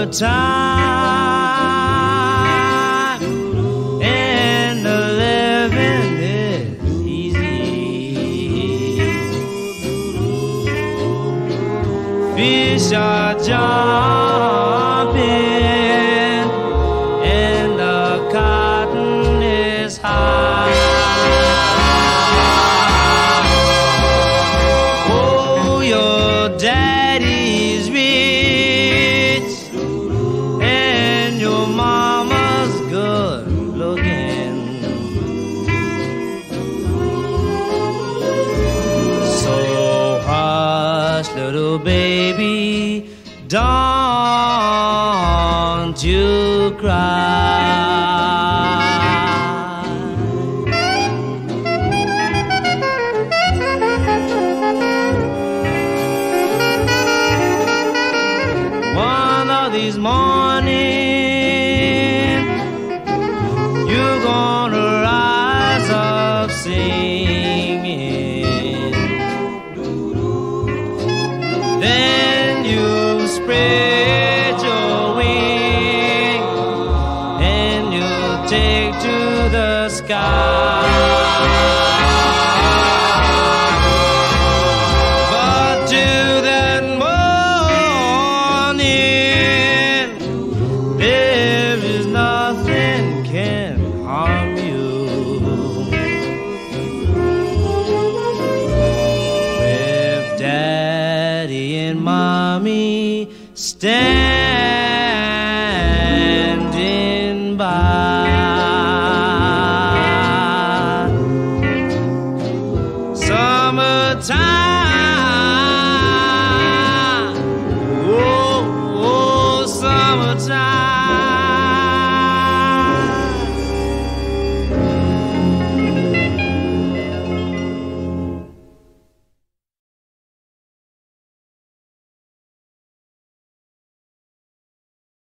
summertime, and the living is easy. Fish are jumping, and the cotton is high. Oh, your daddy's rich, and your mama's good looking. So hush, little baby, don't you cry. One of these mornings, you're gonna rise up singing. Then you spread your wings and you'll take to the sky. But till that morning, there is nothing can harm you. With daddy and mommy standing by, summertime, oh, oh, summertime.